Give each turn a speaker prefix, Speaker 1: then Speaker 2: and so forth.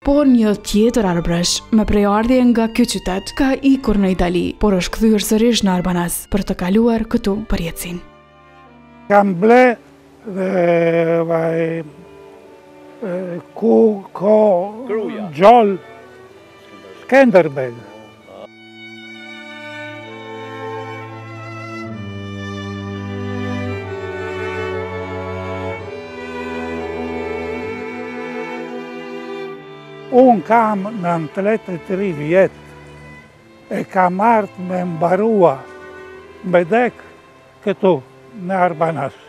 Speaker 1: Por një tjetër arbëresh me prejardhje nga ky qytet ka ikur në Itali, por është kthyer sërish në Arbanas për të kaluar këtu përjetësinë.
Speaker 2: Kam ble ku ko gjallë Skenderbeg. Unë kam në 33 vjetë e kam ardhur me mbarua me dek këtu në Arbanas.